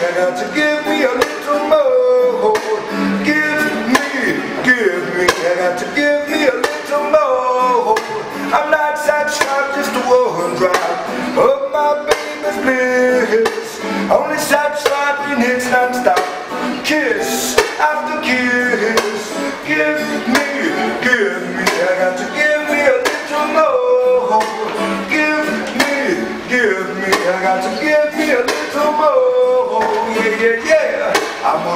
I got to give me a little more. Give me, I got to give me a little more. I'm not satisfied just one drop of my baby's bliss. Only satisfied when it's non-stop, kiss after kiss. Give me, I got to give me a little more. Give me, I got to give me a little more. Yeah, yeah, yeah. I'm